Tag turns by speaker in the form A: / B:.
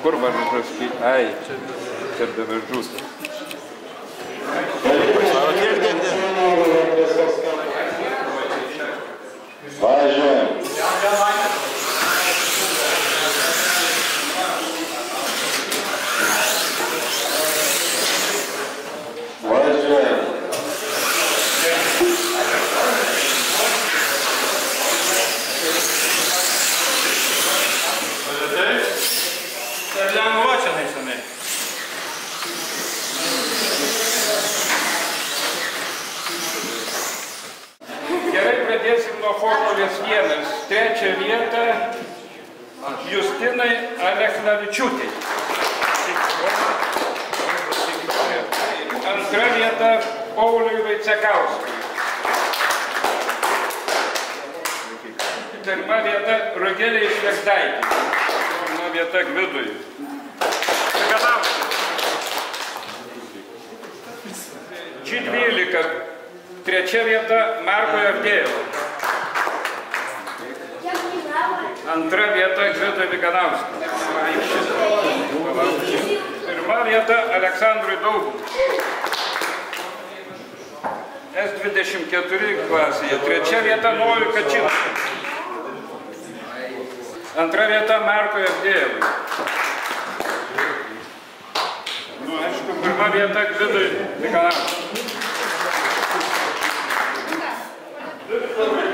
A: Kur Varžus? Ai, čia be Varžus.
B: Važiuojam.
A: Gerai, pradėsim nuo formulės 1. Trečią vietą Justinai Alechnavičiūtei. Antra vieta Pauliui Vaicekauskui. Pirma vieta Rugėlei Švegždaitei. Pirma vieta Gvidui. G12. Trečia vieta Markui Avdėjevui. Antra vieta Gvidui Viganauskui. Pirma vieta Aleksandrui Daugului. S24 klasėje. Trečia vieta Noliui Kačinskui. Antra vieta Markui Avdėjevui. Nu, aišku, pirma vieta Gvidui Viganauskui.